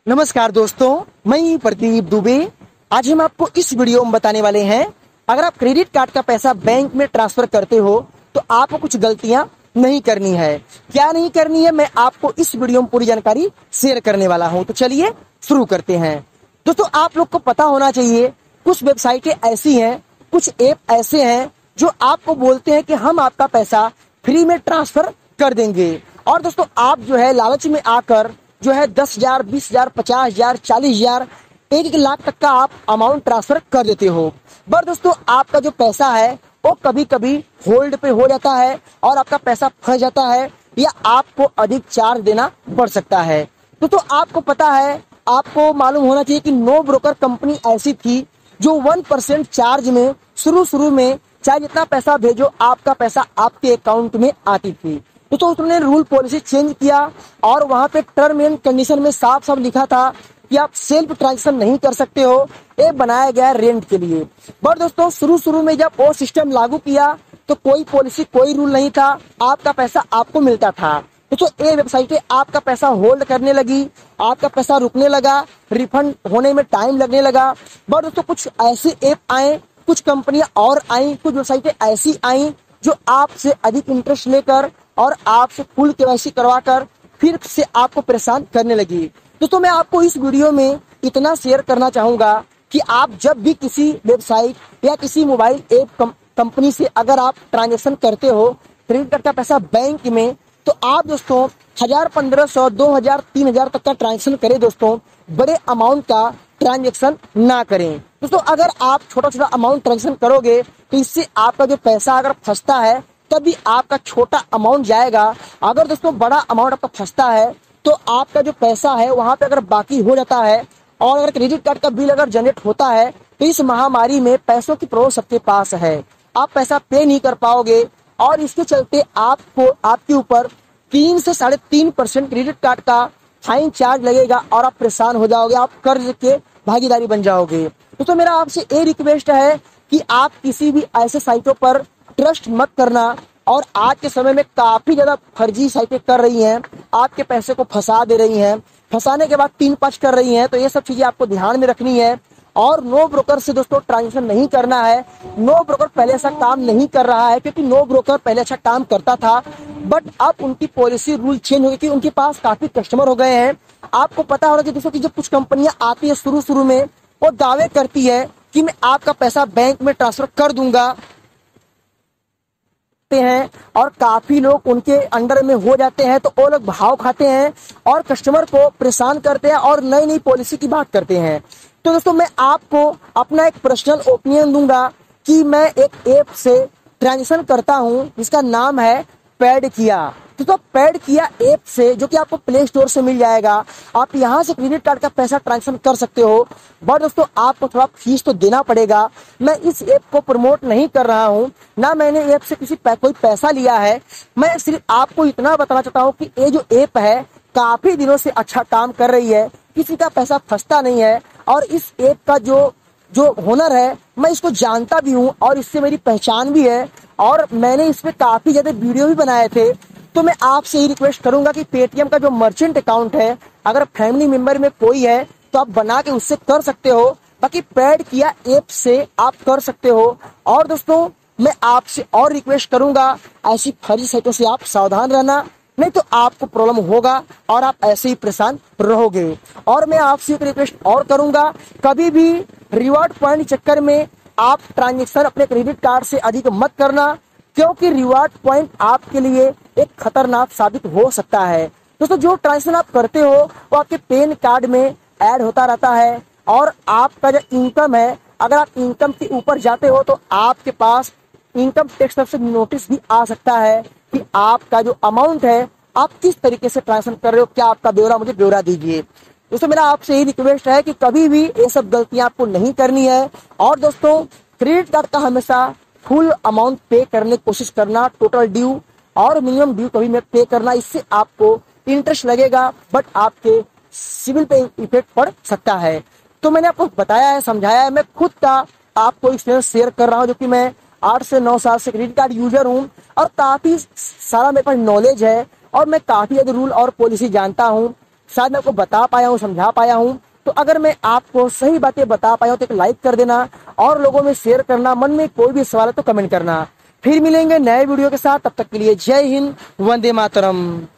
नमस्कार दोस्तों, मैं प्रदीप दुबे। आज हम आपको इस वीडियो में बताने वाले हैं, अगर आप क्रेडिट कार्ड का पैसा बैंक में ट्रांसफर करते हो तो आपको कुछ गलतियां नहीं करनी है। क्या नहीं करनी है, मैं आपको इस वीडियो में पूरी जानकारी शेयर करने वाला हूं। तो चलिए शुरू करते हैं। दोस्तों, आप लोग को पता होना चाहिए, कुछ वेबसाइटें ऐसी हैं, कुछ ऐप ऐसे हैं जो आपको बोलते हैं कि हम आपका पैसा फ्री में ट्रांसफर कर देंगे। और दोस्तों, आप जो है लालच में आकर जो है 10,000, 20,000, 50,000, 40,000, 1-1 लाख तक का आप अमाउंट ट्रांसफर कर देते हो। पर दोस्तों, आपका जो पैसा है वो कभी कभी होल्ड पे हो जाता है और आपका पैसा फंस जाता है या आपको अधिक चार्ज देना पड़ सकता है। तो आपको पता है, आपको मालूम होना चाहिए कि नो ब्रोकर कंपनी ऐसी थी जो 1% चार्ज में शुरू में चाहे जितना पैसा भेजो आपका पैसा आपके अकाउंट में आती थी। तो उसने रूल पॉलिसी चेंज किया और वहां पे टर्म एंड कंडीशन में साफ साफ लिखा था कि आप सेल्फ ट्रांजेक्शन नहीं कर सकते हो। ये बनाया गया रेंट के लिए। बट दोस्तों, शुरू में जब वो सिस्टम लागू किया तो कोई पॉलिसी, कोई रूल नहीं था, आपका पैसा आपको मिलता था। तो ये वेबसाइटें आपका पैसा होल्ड करने लगी, आपका पैसा रुकने लगा, रिफंड होने में टाइम लगने लगा। बट दोस्तों, कुछ ऐसे ऐप आए, कुछ कंपनियां और आई, कुछ वेबसाइटें ऐसी आई जो आपसे अधिक इंटरेस्ट लेकर और आपसे फुल केवाईसी करवाकर फिर से आपको परेशान करने लगी। दोस्तों, मैं आपको इस वीडियो में इतना शेयर करना चाहूंगा कि आप जब भी किसी वेबसाइट या किसी मोबाइल ऐप कंपनी से अगर आप ट्रांजेक्शन करते हो क्रेडिट कार्ड का पैसा बैंक में, तो आप दोस्तों 1,000, 1,500, 2,000, 3,000 तक का ट्रांजेक्शन करें। दोस्तों, बड़े अमाउंट का ट्रांजेक्शन ना करें। दोस्तों, अगर आप छोटा छोटा अमाउंट ट्रांजेक्शन करोगे तो इससे आपका जो पैसा अगर फंसता है तभी आपका छोटा अमाउंट जाएगा। अगर दोस्तों बड़ा अमाउंट आपका फंसता है तो आपका जो पैसा है वहां पे अगर बाकी हो जाता है और अगर क्रेडिट कार्ड का बिल अगर जनरेट होता है तो इस महामारी में पैसों की प्रॉब्लम सबके पास है। आप पैसा पे नहीं कर पाओगे और इसके चलते आपको आपके ऊपर 3 से 3.5% क्रेडिट कार्ड का फाइन चार्ज लगेगा और आप परेशान हो जाओगे, आप कर्ज के भागीदारी बन जाओगे। तो मेरा आपसे ये रिक्वेस्ट है कि आप किसी भी ऐसे साइटों पर ट्रस्ट मत करना। और आज के समय में काफी ज्यादा फर्जी साइटें कर रही हैं, आपके पैसे को फंसा दे रही हैं, फंसाने के बाद 3-5 कर रही हैं। तो ये सब चीजें आपको ध्यान में रखनी है। और नो ब्रोकर से दोस्तों ट्रांजेक्शन नहीं करना है। नो ब्रोकर पहले ऐसा काम नहीं कर रहा है, क्योंकि नो ब्रोकर पहले अच्छा काम करता था, बट अब उनकी पॉलिसी रूल चेंज हो गई कि उनके पास काफी कस्टमर हो गए हैं। आपको पता होना चाहिए दोस्तों कि जब कुछ कंपनियां आती है शुरू में वो दावे करती है कि मैं आपका पैसा बैंक में ट्रांसफर कर दूंगा हैं, और काफी लोग उनके अंडर में हो जाते हैं। तो वो लोग भाव खाते हैं और कस्टमर को परेशान करते हैं और नई नई पॉलिसी की बात करते हैं। तो दोस्तों, मैं आपको अपना एक पर्सनल ओपिनियन दूंगा कि मैं एक ऐप से ट्रांजेक्शन करता हूं जिसका नाम है पेड किया। तो पेड किया ऐप से, जो कि आपको प्ले स्टोर से मिल जाएगा, आप यहां से क्रेडिट कार्ड का पैसा ट्रांजेक्शन कर सकते हो। बट दोस्तों, आपको थोड़ा फीस तो देना पड़ेगा। मैं इस ऐप को प्रमोट नहीं कर रहा हूं, ना मैंने ऐप से कोई पैसा लिया है। मैं सिर्फ आपको इतना बताना चाहता हूं कि ये जो ऐप है काफी दिनों से अच्छा काम कर रही है, किसी का पैसा फंसता नहीं है। और इस ऐप का जो होनर है, मैं इसको जानता भी हूँ और इससे मेरी पहचान भी है और मैंने इसमें काफी ज्यादा वीडियो भी बनाए थे। तो मैं आपसे ये रिक्वेस्ट करूंगा कि पेटीएम का जो मर्चेंट अकाउंट है, अगर फैमिली मेंबर में कोई है तो आप बना के उससे कर सकते हो, बाकी पेड किया ऐप से आप कर सकते हो। और दोस्तों, मैं आपसे और रिक्वेस्ट करूंगा, ऐसी फर्जी साइटों से आप सावधान रहना, नहीं तो आपको प्रॉब्लम होगा और आप ऐसे ही परेशान रहोगे। और मैं आपसे एक रिक्वेस्ट और करूंगा, कभी भी रिवॉर्ड पॉइंट के चक्कर में आप ट्रांजेक्शन अपने क्रेडिट कार्ड से अधिक मत करना, क्योंकि रिवॉर्ड पॉइंट आपके लिए एक खतरनाक साबित हो सकता है। दोस्तों, जो ट्रांजेक्शन आप करते हो वो आपके पैन कार्ड में ऐड होता रहता है और आपका जो इनकम है, अगर आप इनकम के ऊपर जाते हो तो आपके पास इनकम टैक्स तरफ से नोटिस भी आ सकता है कि आपका जो अमाउंट है आप किस तरीके से ट्रांजेक्शन कर रहे हो, क्या आपका ब्यौरा, मुझे ब्यौरा दीजिए। दोस्तों, मेरा आपसे यही रिक्वेस्ट है कि कभी भी ये सब गलतियां आपको नहीं करनी है। और दोस्तों, क्रेडिट कार्ड का हमेशा फुल अमाउंट पे करने की कोशिश करना, टोटल ड्यू और मिनिमम ड्यू कभी में पे करना। इससे आपको इंटरेस्ट लगेगा बट आपके सिविल पे इफेक्ट पड़ सकता है। तो मैंने आपको बताया है, समझाया है। मैं खुद का आपको एक्सपीरियंस शेयर कर रहा हूँ, जो कि मैं 8 से 9 साल से क्रेडिट कार्ड यूजर हूँ और काफी सारा मेरे पास नॉलेज है और मैं काफी ज्यादा रूल और पॉलिसी जानता हूँ। शायद मैं आपको बता पाया हूँ, समझा पाया हूँ। तो अगर मैं आपको सही बातें बता पाया हूँ तो एक लाइक कर देना और लोगों में शेयर करना। मन में कोई भी सवाल है तो कमेंट करना। फिर मिलेंगे नए वीडियो के साथ, तब तक के लिए जय हिंद, वंदे मातरम।